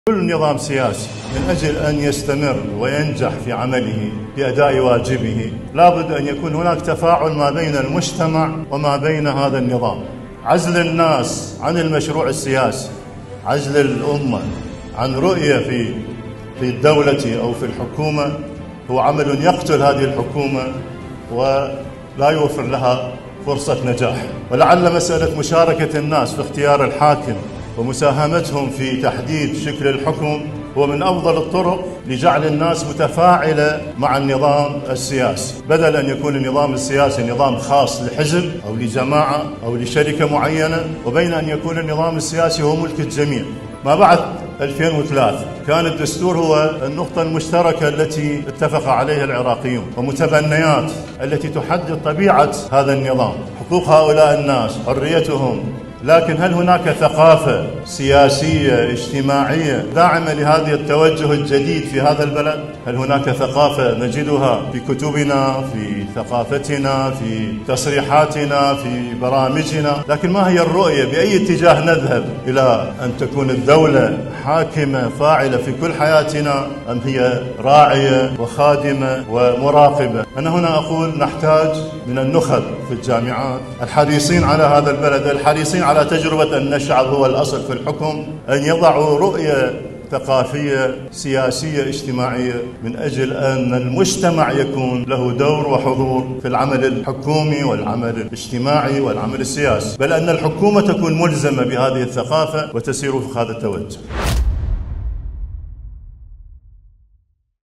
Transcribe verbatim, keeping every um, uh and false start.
كل نظام سياسي من أجل أن يستمر وينجح في عمله بأداء واجبه لابد أن يكون هناك تفاعل ما بين المجتمع وما بين هذا النظام. عزل الناس عن المشروع السياسي، عزل الأمة عن رؤية في في الدولة أو في الحكومة هو عمل يقتل هذه الحكومة ولا يوفر لها فرصة نجاح. ولعل مسألة مشاركة الناس في اختيار الحاكم ومساهمتهم في تحديد شكل الحكم هو من أفضل الطرق لجعل الناس متفاعلة مع النظام السياسي، بدل أن يكون النظام السياسي نظام خاص لحزب أو لجماعة أو لشركة معينة، وبين أن يكون النظام السياسي هو ملك الجميع. ما بعد ألفين وثلاثة كان الدستور هو النقطة المشتركة التي اتفق عليها العراقيون ومتبنيات التي تحدد طبيعة هذا النظام، حقوق هؤلاء الناس، حريتهم. لكن هل هناك ثقافة سياسية اجتماعية داعمة لهذا التوجه الجديد في هذا البلد؟ هل هناك ثقافة نجدها في كتبنا، في ثقافتنا، في تصريحاتنا، في برامجنا؟ لكن ما هي الرؤية؟ بأي اتجاه نذهب؟ إلى أن تكون الدولة حاكمة فاعلة في كل حياتنا، أم هي راعية وخادمة ومراقبة؟ أنا هنا أقول نحتاج من النخب في الجامعات الحريصين على هذا البلد، الحريصين على تجربة أن الشعب هو الأصل في الحكم، أن يضعوا رؤية ثقافية سياسية اجتماعية من أجل أن المجتمع يكون له دور وحضور في العمل الحكومي والعمل الاجتماعي والعمل السياسي، بل أن الحكومة تكون ملزمة بهذه الثقافة وتسير في هذا التوجه.